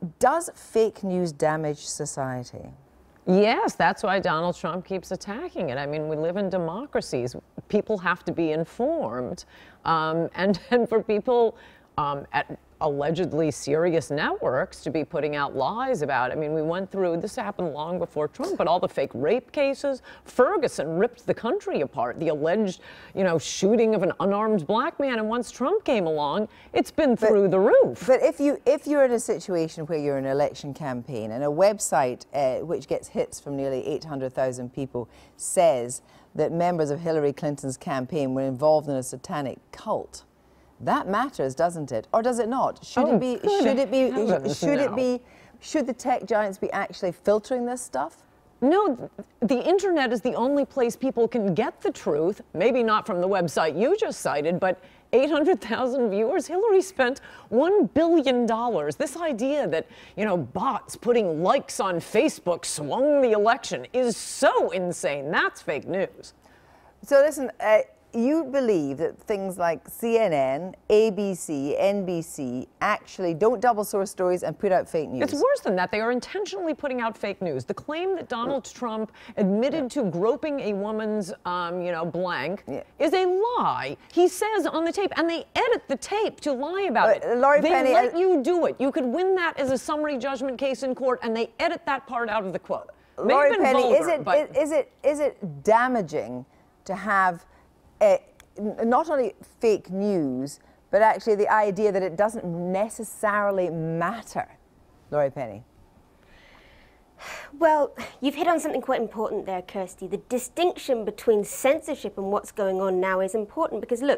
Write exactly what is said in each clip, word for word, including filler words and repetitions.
Does fake news damage society? Yes, that's why Donald Trump keeps attacking it. I mean, we live in democracies. People have to be informed. Um, and, and for people um, at allegedly serious networks to be putting out lies about it. I mean, we went through, this happened long before Trump, but all the fake rape cases. Ferguson ripped the country apart. The alleged, you know, shooting of an unarmed black man. And once Trump came along, it's been through but, the roof. But if, you, if you're in a situation where you're in an election campaign and a website uh, which gets hits from nearly eight hundred thousand people says that members of Hillary Clinton's campaign were involved in a satanic cult, that matters, doesn't it? Or does it not? Should oh, it be, should it be, should no. it be, should the tech giants be actually filtering this stuff? No, the internet is the only place people can get the truth. Maybe not from the website you just cited, but eight hundred thousand viewers. Hillary spent one billion dollars. This idea that, you know, bots putting likes on Facebook swung the election is so insane. That's fake news. So listen, uh, you believe that things like C N N, A B C, N B C actually don't double source stories and put out fake news? It's worse than that. They are intentionally putting out fake news. The claim that Donald Trump admitted yeah. to groping a woman's, um, you know, blank yeah. is a lie. He says on the tape, and they edit the tape to lie about uh, it. Laurie they Penny, let uh, you do it. You could win that as a summary judgment case in court, and they edit that part out of the quote. Laurie Penny, vulgar, is it but is it is it damaging to have Uh, not only fake news, but actually the idea that it doesn't necessarily matter? Laurie Penny. Well, you've hit on something quite important there, Kirsty. The distinction between censorship and what's going on now is important because, look,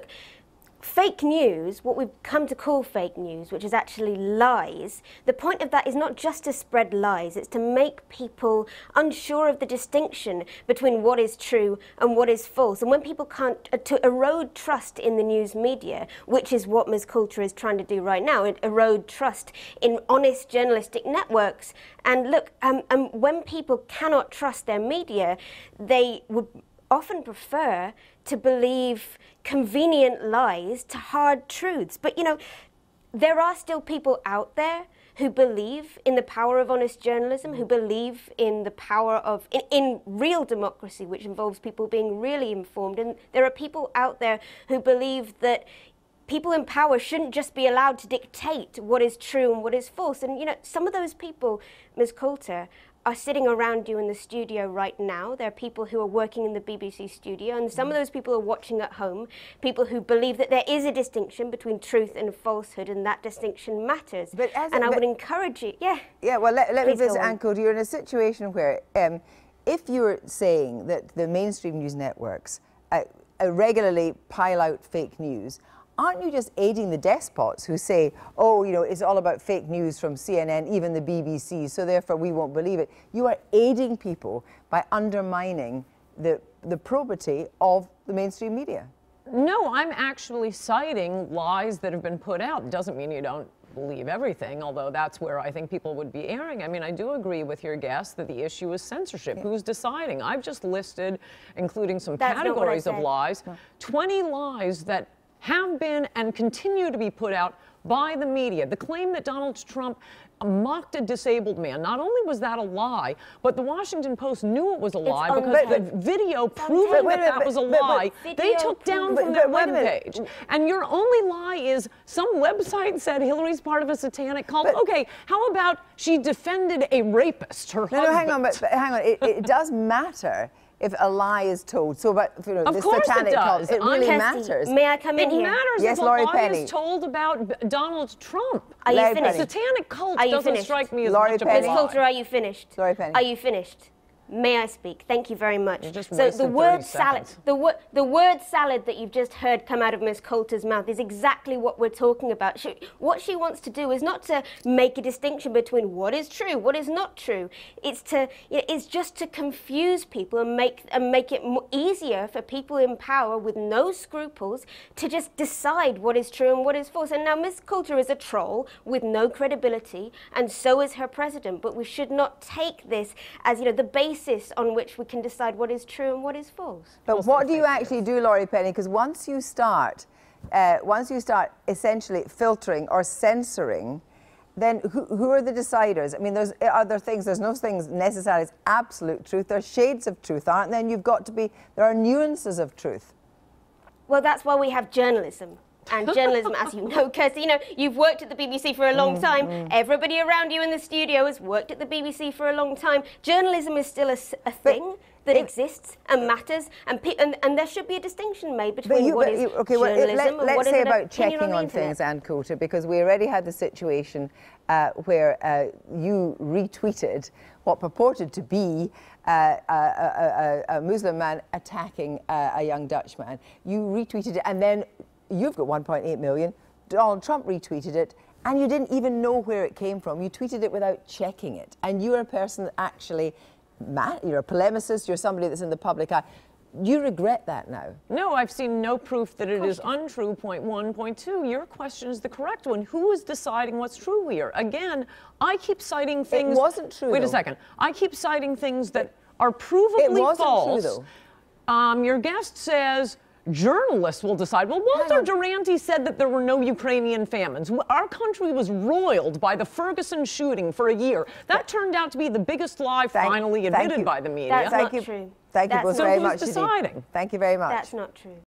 fake news, what we've come to call fake news, which is actually lies, the point of that is not just to spread lies, it's to make people unsure of the distinction between what is true and what is false. And when people can't, uh, to erode trust in the news media, which is what Miz Coulter is trying to do right now, erode trust in honest journalistic networks. And look, um, um, when people cannot trust their media, they would often prefer to believe convenient lies to hard truths. But, you know, there are still people out there who believe in the power of honest journalism, who believe in the power of, in, in real democracy, which involves people being really informed. And there are people out there who believe that people in power shouldn't just be allowed to dictate what is true and what is false. And, you know, some of those people, Miz Coulter, are sitting around you in the studio right now. There are people who are working in the B B C studio, and some of those people are watching at home, people who believe that there is a distinction between truth and falsehood, and that distinction matters. But as and a, I would encourage you, yeah. Yeah, well, let, let me just, Ann Coulter, you're in a situation where um, if you're saying that the mainstream news networks uh, uh, regularly pile out fake news, aren't you just aiding the despots who say, oh, you know, it's all about fake news from C N N, even the B B C, so therefore we won't believe it? You are aiding people by undermining the, the probity of the mainstream media. No, I'm actually citing lies that have been put out. It doesn't mean you don't believe everything, although that's where I think people would be erring. I mean, I do agree with your guest that the issue is censorship. Yeah. Who's deciding? I've just listed, including some that's categories of lies, no. twenty lies that have been and continue to be put out by the media. The claim that Donald Trump mocked a disabled man, not only was that a lie, but the Washington Post knew it was a lie because but, the video proving that that was a lie, they took down from their webpage. And your only lie is some website said Hillary's part of a satanic cult. But, okay, how about she defended a rapist, her no, husband? No, hang on, but, but hang on. It, it does matter if a lie is told. So about, you know, of the course satanic it does. cult, it really Kirsty, matters. May I come in it here? It matters yes, if Laurie a lie Penny. is told about Donald Trump. Are you Laurie finished? Penny. Satanic cult are you doesn't finished? strike me as Laurie much Penny. of a lie. Miz Coulter, are you finished? Laurie Penny. Are you finished? May I speak? Thank you very much. You just so the word salad, seconds. the word, the word salad that you've just heard come out of Miz Coulter's mouth is exactly what we're talking about. She, what she wants to do is not to make a distinction between what is true, what is not true. It's to, it's just to confuse people and make and make it more easier for people in power with no scruples to just decide what is true and what is false. And now Miz Coulter is a troll with no credibility, and so is her president. But we should not take this as, you know, the basis on which we can decide what is true and what is false. But what do you actually do, Laurie Penny? Because once you start, uh, once you start essentially filtering or censoring then who, who are the deciders? I mean, there's other things. There's no things necessarily as absolute truth. There's shades of truth, aren't there? And you've got to be, there are nuances of truth. Well, that's why we have journalism. And journalism, as you know, Kirsty, you know, you've worked at the B B C for a long mm, time. Mm. Everybody around you in the studio has worked at the B B C for a long time. Journalism is still a, a thing but that it, exists and matters, and, and and there should be a distinction made between you, what is you, okay, well, journalism let, and let's what say is about checking on, on things, Ann Coulter, because we already had the situation uh, where uh, you retweeted what purported to be uh, a, a, a, a Muslim man attacking uh, a young Dutch man. You retweeted it, and then you've got one point eight million. Donald Trump retweeted it, and you didn't even know where it came from. You tweeted it without checking it. And you're a person that actually, you're a polemicist, you're somebody that's in the public eye. You regret that now? No, I've seen no proof that it is untrue, point one. Point two, your question is the correct one. Who is deciding what's true here? Again, I keep citing things... It wasn't true, Wait though. a second. I keep citing things that are provably it wasn't false. True, though. Um, your guest says... journalists will decide. Well, Walter Duranty said that there were no Ukrainian famines. Our country was roiled by the Ferguson shooting for a year. That turned out to be the biggest lie thank, finally admitted by the media. That's thank not you. true. Thank you That's both so very who's much. deciding? Thank you very much. That's not true.